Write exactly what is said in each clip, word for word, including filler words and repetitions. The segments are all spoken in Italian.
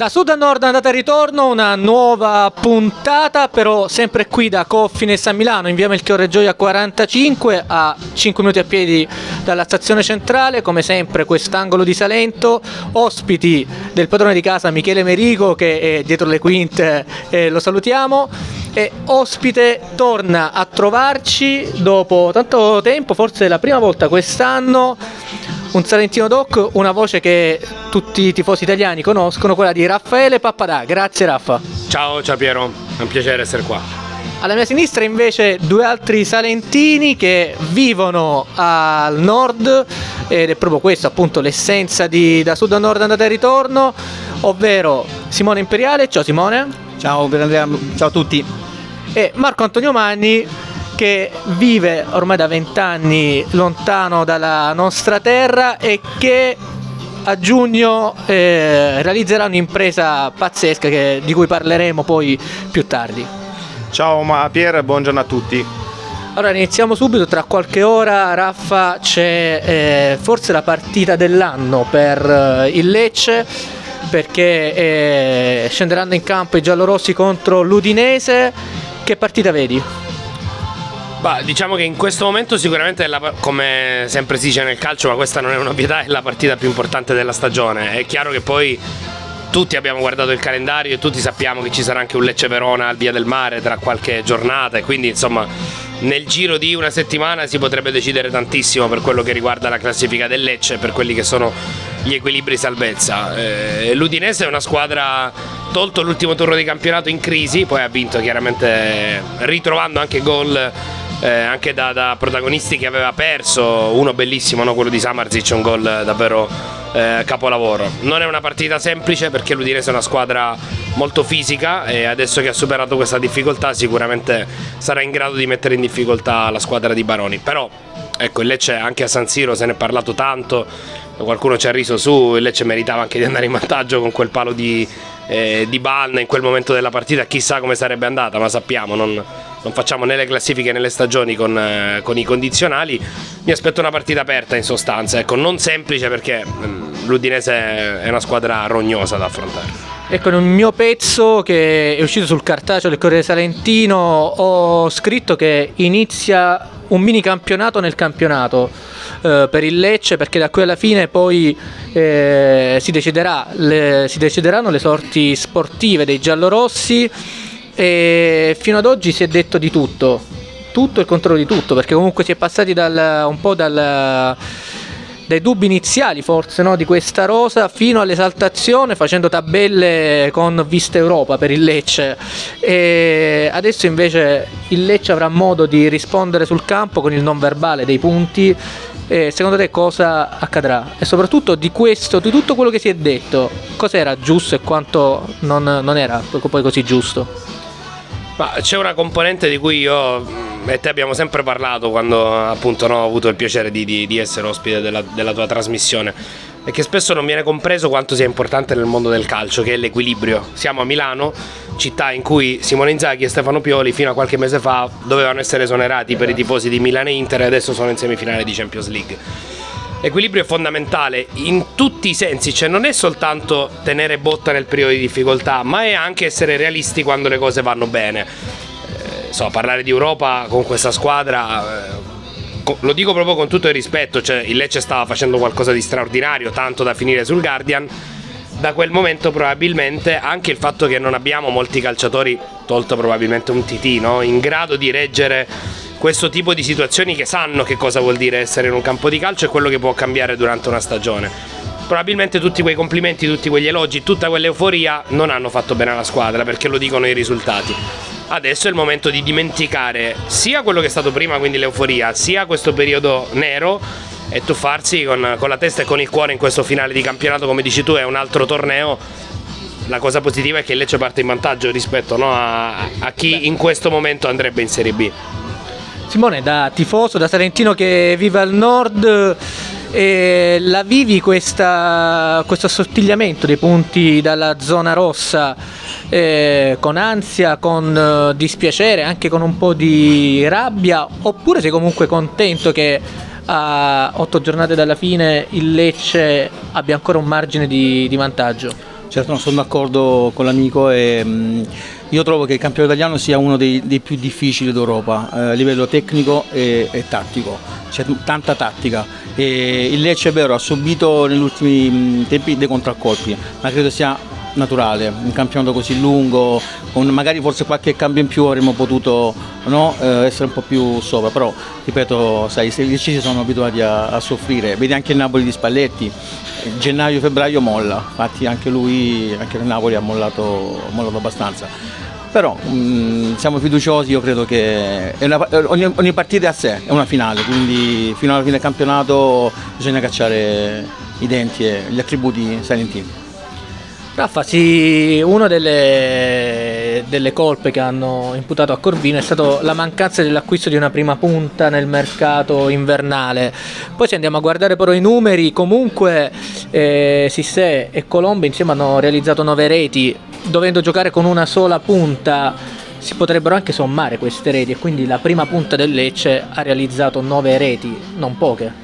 Da sud a nord, andata e ritorno, una nuova puntata, però sempre qui da Coffines a Milano, in via Melchiorre Gioia quarantacinque, a cinque minuti a piedi dalla stazione centrale. Come sempre quest'angolo di Salento, ospiti del padrone di casa Michele Merigo, che è dietro le quinte, eh, lo salutiamo. E ospite torna a trovarci dopo tanto tempo, forse la prima volta quest'anno, un salentino doc, una voce che tutti i tifosi italiani conoscono, quella di Raffaele Pappadà. Grazie Raffa. Ciao, ciao Piero, è un piacere essere qua. Alla mia sinistra invece due altri salentini che vivono al nord, ed è proprio questo appunto l'essenza di Da Sud a Nord andata e ritorno, ovvero Simone Imperiale. Ciao Simone. Ciao Andrea, ciao a tutti. E Marco Antonio Manni, che vive ormai da vent'anni lontano dalla nostra terra e che a giugno eh, realizzerà un'impresa pazzesca che, di cui parleremo poi più tardi. Ciao ma Pier, buongiorno a tutti. Allora iniziamo subito, tra qualche ora Raffa c'è eh, forse la partita dell'anno per eh, il Lecce, perché eh, scenderanno in campo i giallorossi contro l'Udinese. Che partita vedi? Bah, diciamo che in questo momento sicuramente, è la, come sempre si dice nel calcio, ma questa non è un'ovvietà, è la partita più importante della stagione. È chiaro che poi tutti abbiamo guardato il calendario e tutti sappiamo che ci sarà anche un Lecce-Verona al Via del Mare tra qualche giornata, e quindi insomma nel giro di una settimana si potrebbe decidere tantissimo per quello che riguarda la classifica del Lecce, per quelli che sono gli equilibri salvezza. Eh, L'Udinese è una squadra, tolto l'ultimo turno di campionato, in crisi, poi ha vinto chiaramente ritrovando anche gol eh, anche da, da protagonisti che aveva perso, uno bellissimo, no? Quello di Samardzic, un gol davvero eh, capolavoro. Non è una partita semplice perché l'Udinese è una squadra molto fisica e adesso che ha superato questa difficoltà sicuramente sarà in grado di mettere in difficoltà la squadra di Baroni. Però ecco, il Lecce anche a San Siro se ne è parlato tanto, qualcuno ci ha riso su, il Lecce meritava anche di andare in vantaggio con quel palo di, eh, di Balna in quel momento della partita, chissà come sarebbe andata, ma sappiamo, non, non facciamo né le classifiche né le stagioni con, eh, con i condizionali. Mi aspetto una partita aperta in sostanza, ecco, non semplice perché mh, l'Udinese è una squadra rognosa da affrontare. Ecco, nel mio pezzo che è uscito sul cartaceo del Corriere Salentino ho scritto che inizia un mini campionato nel campionato eh, per il Lecce, perché da qui alla fine poi eh, si, deciderà le, si decideranno le sorti sportive dei giallorossi, e fino ad oggi si è detto di tutto, tutto il controllo di tutto, perché comunque si è passati dal, un po' dal... dai dubbi iniziali forse, no, di questa rosa fino all'esaltazione, facendo tabelle con vista Europa per il Lecce, e adesso invece il Lecce avrà modo di rispondere sul campo con il non verbale dei punti. E secondo te cosa accadrà? E soprattutto di questo, di tutto quello che si è detto, cosa era giusto e quanto non, non era poi così giusto? C'è una componente di cui io e te abbiamo sempre parlato quando appunto no, ho avuto il piacere di, di, di essere ospite della, della tua trasmissione, e che spesso non viene compreso quanto sia importante nel mondo del calcio, che è l'equilibrio. Siamo a Milano, città in cui Simone Inzaghi e Stefano Pioli fino a qualche mese fa dovevano essere esonerati per i tifosi di Milan e Inter, e adesso sono in semifinale di Champions League. L'equilibrio è fondamentale in tutti i sensi, cioè non è soltanto tenere botta nel periodo di difficoltà, ma è anche essere realisti quando le cose vanno bene. Eh, so, parlare di Europa con questa squadra, eh, lo dico proprio con tutto il rispetto, cioè il Lecce stava facendo qualcosa di straordinario, tanto da finire sul Guardian. Da quel momento probabilmente anche il fatto che non abbiamo molti calciatori, tolto probabilmente un Titì, no, in grado di reggere questo tipo di situazioni, che sanno che cosa vuol dire essere in un campo di calcio e quello che può cambiare durante una stagione. Probabilmente tutti quei complimenti, tutti quegli elogi, tutta quell'euforia non hanno fatto bene alla squadra, perché lo dicono i risultati. Adesso è il momento di dimenticare sia quello che è stato prima, quindi l'euforia, sia questo periodo nero, e tuffarsi con, con la testa e con il cuore in questo finale di campionato. Come dici tu, è un altro torneo. La cosa positiva è che il Lecce parte in vantaggio rispetto, no, a, a chi in questo momento andrebbe in Serie B. Simone, da tifoso, da salentino che vive al nord, eh, la vivi questa, questo assottigliamento dei punti dalla zona rossa eh, con ansia, con eh, dispiacere, anche con un po' di rabbia, oppure sei comunque contento che a otto giornate dalla fine il Lecce abbia ancora un margine di, di vantaggio? Certo, no, sono d'accordo con l'amico e mh, io trovo che il campionato italiano sia uno dei, dei più difficili d'Europa eh, a livello tecnico e, e tattico, c'è tanta tattica e il Lecce è vero ha subito negli ultimi mh, tempi dei contraccolpi, ma credo sia naturale, un campionato così lungo, con magari forse qualche cambio in più avremmo potuto no, eh, essere un po' più sopra, però ripeto, sai, i Leccesi sono abituati a, a soffrire, vedi anche il Napoli di Spalletti, gennaio-febbraio molla, infatti anche lui, anche il Napoli ha mollato, mollato abbastanza, però mh, siamo fiduciosi, io credo che è una, ogni, ogni partita è a sé, è una finale, quindi fino alla fine del campionato bisogna cacciare i denti e gli attributi salentini. Raffa, sì, una delle, delle colpe che hanno imputato a Corvino è stata la mancanza dell'acquisto di una prima punta nel mercato invernale. Poi se andiamo a guardare però i numeri, comunque eh, Cissé e Colombo insieme hanno realizzato nove reti, dovendo giocare con una sola punta si potrebbero anche sommare queste reti e quindi la prima punta del Lecce ha realizzato nove reti, non poche.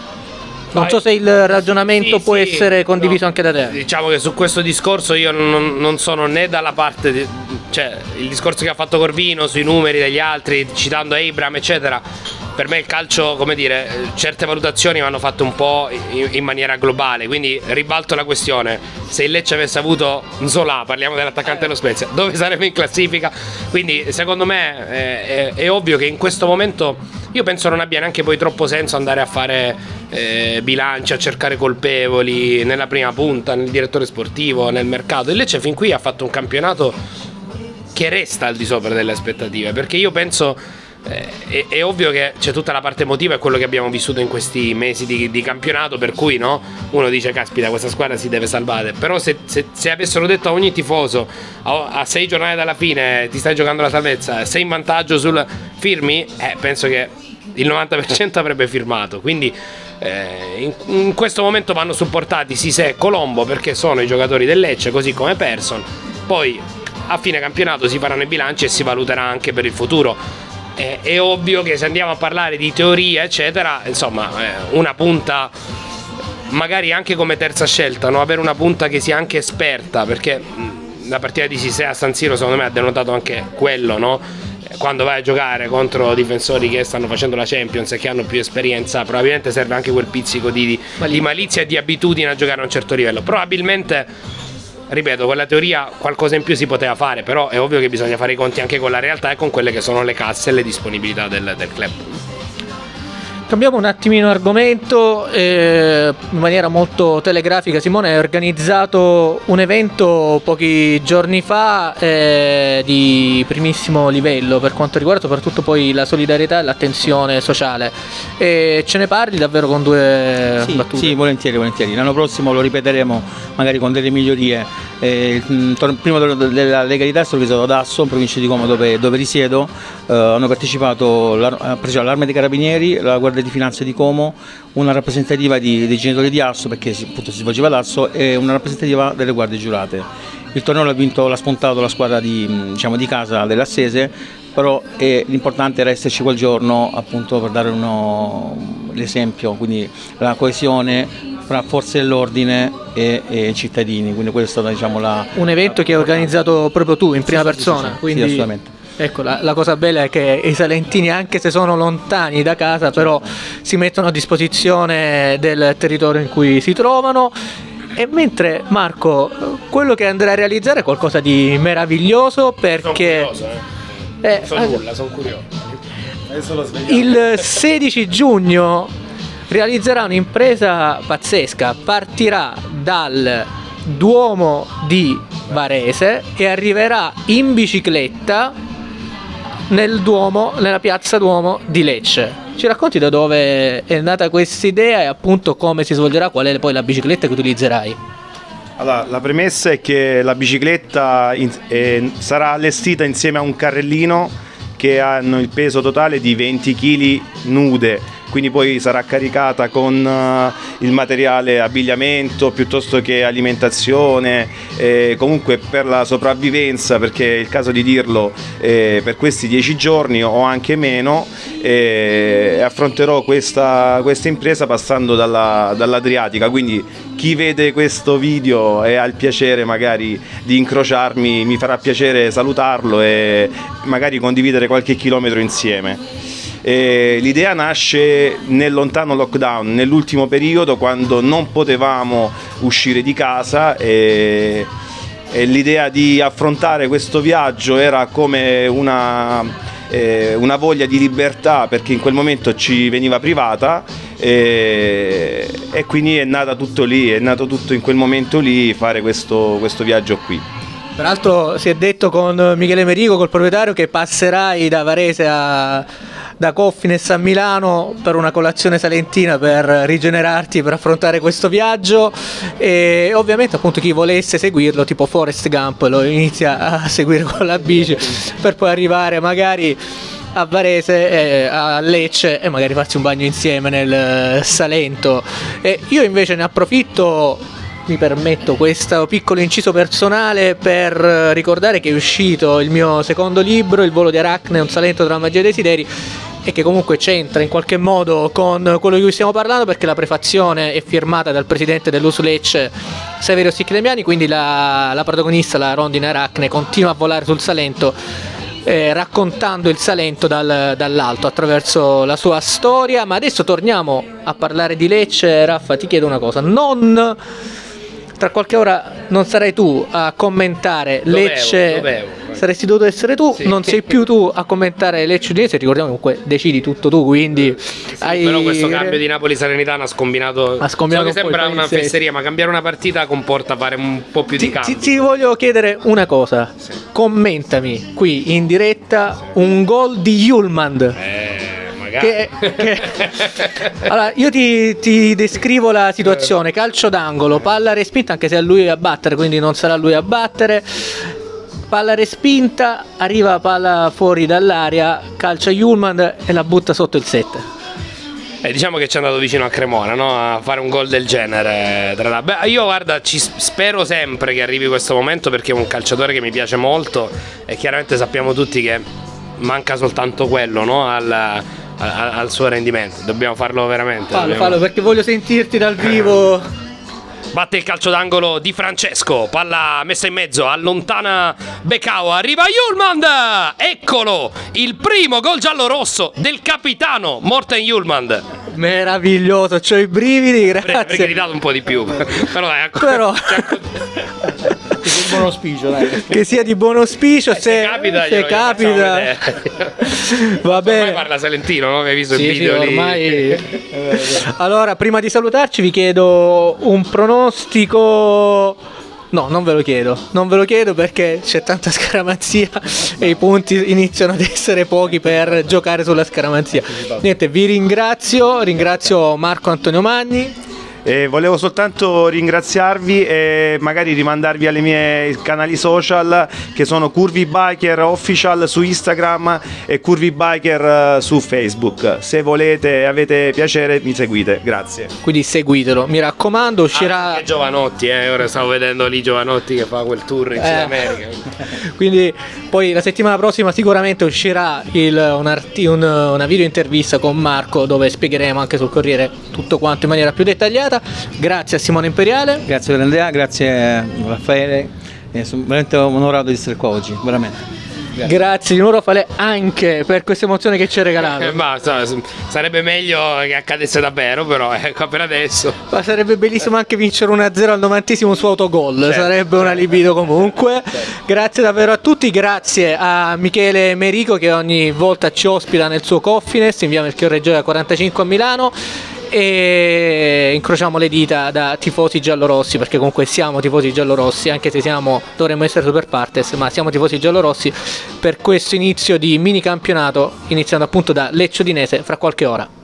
Non so se il ragionamento sì, può sì, essere condiviso no, anche da te. Diciamo che su questo discorso io non, non sono né dalla parte di, cioè il discorso che ha fatto Corvino sui numeri degli altri, citando Abraham eccetera. Per me il calcio, come dire, certe valutazioni vanno fatte un po' in, in maniera globale, quindi ribalto la questione: se il Lecce avesse avuto Nzola, parliamo dell'attaccante dello Spezia, dove sarebbe in classifica? Quindi secondo me è, è, è ovvio che in questo momento io penso non abbia neanche poi troppo senso andare a fare eh, bilanci, a cercare colpevoli nella prima punta, nel direttore sportivo, nel mercato. Il Lecce fin qui ha fatto un campionato che resta al di sopra delle aspettative, perché io penso eh, è, è ovvio che c'è tutta la parte emotiva e quello che abbiamo vissuto in questi mesi di, di campionato, per cui no, uno dice caspita questa squadra si deve salvare, però se, se, se avessero detto a ogni tifoso a, a sei giornate dalla fine ti stai giocando la salvezza, sei in vantaggio sul firmi, eh, penso che il novanta per cento avrebbe firmato, quindi eh, in, in questo momento vanno supportati Cissé e Colombo perché sono i giocatori del Lecce, così come Persson. Poi a fine campionato si faranno i bilanci e si valuterà anche per il futuro. Eh, è ovvio che se andiamo a parlare di teoria eccetera, insomma eh, una punta magari anche come terza scelta, no? Avere una punta che sia anche esperta, perché mh, la partita di Cissé a San Siro secondo me ha denotato anche quello, no? Quando vai a giocare contro difensori che stanno facendo la Champions e che hanno più esperienza, probabilmente serve anche quel pizzico di, di malizia e di abitudine a giocare a un certo livello. Probabilmente, ripeto, con la teoria qualcosa in più si poteva fare, però è ovvio che bisogna fare i conti anche con la realtà e con quelle che sono le casse e le disponibilità del, del club. Cambiamo un attimino argomento, eh, in maniera molto telegrafica. Simone ha organizzato un evento pochi giorni fa eh, di primissimo livello per quanto riguarda soprattutto poi la solidarietà e l'attenzione sociale. E ce ne parli davvero con due sì, battute? Sì, volentieri, volentieri. L'anno prossimo lo ripeteremo magari con delle migliorie. Eh, il primo della legalità è stato organizzato ad Asso, in provincia di Como, dove, dove risiedo. Eh, hanno partecipato l'Arma dei Carabinieri, la Guardia di Finanza di Como, una rappresentativa di, dei genitori di Asso, perché si, appunto, si svolgeva ad Asso, e una rappresentativa delle guardie giurate. Il torneo l'ha vinto, l'ha spuntato la squadra di, diciamo, di casa dell'Assese, però l'importante era esserci quel giorno appunto per dare l'esempio, quindi la coesione fra forze dell'ordine e, e cittadini, quindi questa è stata, diciamo, la, un evento che hai organizzato proprio tu in prima sì, persona, sì, sì, quindi sì, assolutamente. Ecco, la, la cosa bella è che i salentini, anche se sono lontani da casa, però si mettono a disposizione del territorio in cui si trovano. E mentre Marco, quello che andrà a realizzare è qualcosa di meraviglioso, perché sono curioso, eh. eh, sono nulla, sono curioso. il sedici giugno realizzerà un'impresa pazzesca, partirà dal Duomo di Varese e arriverà in bicicletta nel Duomo, nella piazza Duomo di Lecce. Ci racconti da dove è nata questa idea e appunto come si svolgerà, qual è poi la bicicletta che utilizzerai? Allora, la premessa è che la bicicletta in, eh, sarà allestita insieme a un carrellino che hanno il peso totale di venti chili nude quindi poi sarà caricata con uh, il materiale abbigliamento piuttosto che alimentazione, eh, comunque per la sopravvivenza, perché è il caso di dirlo, eh, per questi dieci giorni o anche meno eh, affronterò questa, questa impresa passando dalla, dall'Adriatica, quindi chi vede questo video e ha il piacere magari di incrociarmi, mi farà piacere salutarlo e magari condividere qualche chilometro insieme. L'idea nasce nel lontano lockdown, nell'ultimo periodo, quando non potevamo uscire di casa, e, e l'idea di affrontare questo viaggio era come una, eh, una voglia di libertà, perché in quel momento ci veniva privata, e, e quindi è nata tutto lì, è nato tutto in quel momento lì, fare questo, questo viaggio qui. Peraltro si è detto con Michele Merico, col proprietario, che passerai da Varese a, da Coffines a Milano per una colazione salentina per rigenerarti, per affrontare questo viaggio, e ovviamente appunto chi volesse seguirlo, tipo Forrest Gump, lo inizia a seguire con la bici per poi arrivare magari a Varese, eh, a Lecce, e magari farsi un bagno insieme nel Salento. E io invece ne approfitto, mi permetto questo piccolo inciso personale per ricordare che è uscito il mio secondo libro, Il volo di Aracne, un Salento tra magia e desideri, e che comunque c'entra in qualche modo con quello di cui stiamo parlando, perché la prefazione è firmata dal presidente dell'U S Lecce, Saverio Siclemiani, quindi la, la protagonista, la rondine Aracne, continua a volare sul Salento, eh, raccontando il Salento dal, dall'alto attraverso la sua storia. Ma adesso torniamo a parlare di Lecce. Raffa, ti chiedo una cosa: non... tra qualche ora non sarai tu a commentare dovevo, Lecce, dovevo. saresti dovuto essere tu, sì. Non sei più tu a commentare Lecce Udinese, ricordiamo comunque decidi tutto tu, quindi sì, hai... però questo cambio di Napoli-Salernitana ha scombinato, ha scombinato so che un sembra po' una fesseria, ma cambiare una partita comporta fare un po' più di ti, cambi. ti, ti voglio chiedere una cosa, sì. Commentami qui in diretta sì. un gol di Hjulmand. Eh. Che, che... Allora, io ti, ti descrivo la situazione: calcio d'angolo, palla respinta, anche se è lui a battere, quindi non sarà lui a battere. Palla respinta, arriva palla fuori dall'aria, calcia Hjulmand e la butta sotto il sette. Eh, diciamo che ci è andato vicino a Cremona, no? A fare un gol del genere. Beh, io guarda, ci spero sempre che arrivi questo momento, perché è un calciatore che mi piace molto, e chiaramente sappiamo tutti che manca soltanto quello, no? Al, al suo rendimento, dobbiamo farlo veramente. Fallo, dobbiamo... fallo, perché voglio sentirti dal vivo. Batte il calcio d'angolo di Francesco, palla messa in mezzo, allontana Becao, arriva Hjulmand, eccolo, il primo gol giallo-rosso del capitano Morten Hjulmand. Meraviglioso, c'ho i brividi, grazie. Avrei gritato un po' di più, però dai, però... Che sia di buon auspicio, dai. Che sia di buon auspicio, eh, se, se capita, se capita. Va bene. Ormai parla salentino, no? Hai visto sì, il video sì, lì? ormai. Allora, prima di salutarci vi chiedo un pronostico. No, non ve lo chiedo, non ve lo chiedo perché c'è tanta scaramanzia e i punti iniziano ad essere pochi per giocare sulla scaramanzia. Niente, vi ringrazio, ringrazio Marco Antonio Magni. E volevo soltanto ringraziarvi e magari rimandarvi alle mie canali social, che sono Curvy Biker Official su Instagram e Curvy Biker su Facebook. Se volete e avete piacere mi seguite, grazie. Quindi seguitelo, mi raccomando, uscirà... Anche Giovanotti, eh, ora stavo vedendo lì Giovanotti che fa quel tour in eh. Sud America. Quindi poi la settimana prossima sicuramente uscirà il, un arti, un, una video intervista con Marco, dove spiegheremo anche sul Corriere tutto quanto in maniera più dettagliata. Grazie a Simone Imperiale. Grazie per Andrea, grazie a Raffaele, sono veramente onorato di essere qua oggi, veramente. Grazie, grazie di nuovo Raffaele anche per questa emozione che ci hai regalato. Eh, ma, sarebbe meglio che accadesse davvero, però ecco, per adesso. Ma sarebbe bellissimo anche vincere uno a zero al novantesimo su autogol, certo, sarebbe una libido comunque. Certo. Grazie davvero a tutti, grazie a Michele Merico che ogni volta ci ospita nel suo Coffines in via Melchiorre Gioia quarantacinque a Milano. E incrociamo le dita da tifosi giallorossi, perché comunque siamo tifosi giallorossi, anche se siamo, dovremmo essere super partes, ma siamo tifosi giallorossi per questo inizio di mini campionato, iniziando appunto da Lecce Udinese fra qualche ora.